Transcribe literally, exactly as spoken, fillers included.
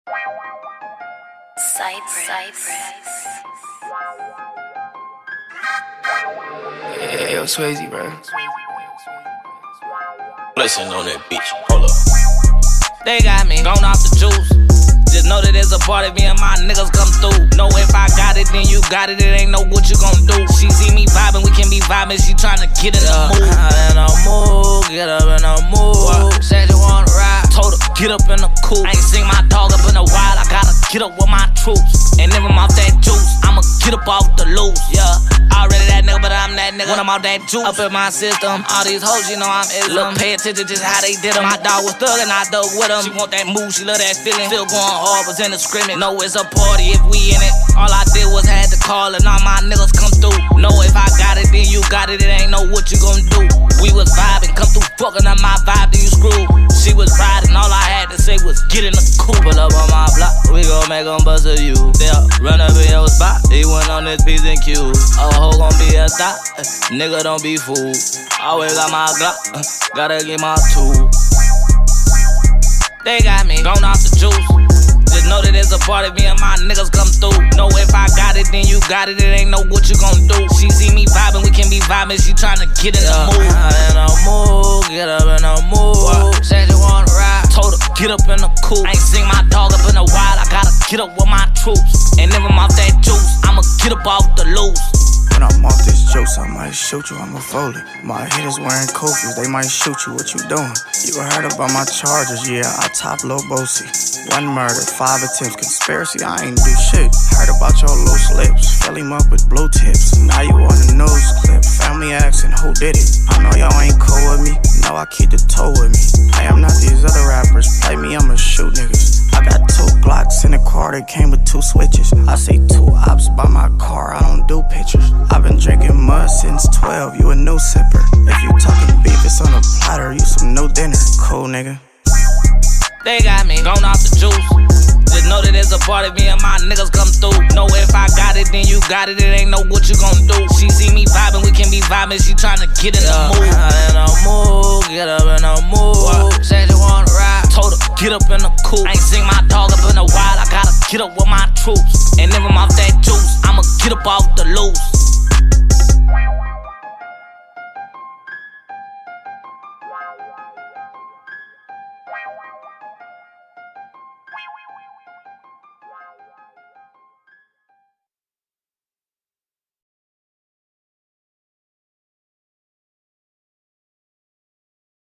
Cypress. Cypress. Yeah, yo, Swayze, bro. Listen on that bitch. Hold up. They got me gone off the juice. Just know that there's a party, me and my niggas come through. Know if I got it, then you got it. It ain't know what you gon' do. She see me vibing, we can be vibing. She tryna get in the mood. In the mood, get up in the mood. Said you wanna ride, told her get up in the coupe. I ain't seen my dog up in a while. I gotta get up with my troops. And if I'm off that juice, I'ma get up off the loose. Yeah, already that nigga, but I'm that nigga when I'm off that juice. Up in my system, all these hoes, you know I'm ism. Look, pay attention just how they did them. My dog was thug and I dug with him. She want that move, she love that feeling. Still going hard, was in the scrimmage. Know it's a party if we in it. All I did was had to call and all my niggas come through. Know if I got it, then you got it. It ain't know what you gon' do. We was vibing, come through fucking up my vibe, then you screw. She was riding, all I had to say was get in the coupe. Pull up on my block, we gon' make them bust a you. Yeah, run up in your spot, he went on this P's and Q's. Oh, hoe gon' be a thot, uh, nigga don't be fooled. Always got my Glock, uh, gotta get my tool. They got me gone off the juice. Just know that there's a party, me and my niggas come through. Know if I got it, then you got it. It ain't know what you gon' do. She see me vibing, we can be vibing. She tryna get in the mood. In the mood, get up in the mood. Said you wanna ride, told her get up in the coupe. I ain't seen my dog up in a while. I gotta get up with my troops. And if I'm off that juice, I'ma get up off the loose. When I'm off this juice, I might shoot you, I'ma fold it. My hitters wearing Kofi's, they might shoot you, what you doing? You heard about my charges, yeah, I top low bossy. One murder, five attempts, conspiracy, I ain't do shit. Heard about your loose lips, fill him up with blue tips. Now you on the nose clip, family asking who did it. I know y'all ain't cool with me, now I keep the toe with me. I am not these other rappers, play me, I'ma shoot niggas. I got two Glocks in the car that came with two switches. I see two ops by my car, I don't do pictures. I've been drinking mud since twelve, you a new sipper. If you talking beef, it's on a platter, you some new dinner. Cool nigga. They got me gone off the juice. Just know that there's a party, me and my niggas come through. Know if I got it, then you got it. It ain't know what you gon' do. She see me vibing, we can be vibing. She tryna get in the mood. In the mood, get up in the mood. Said you wanna ride, told her get up in the coupe. I ain't seen my dog up in a while. I gotta get up with my troops. And if I'm off that juice, I'ma get up off the loose.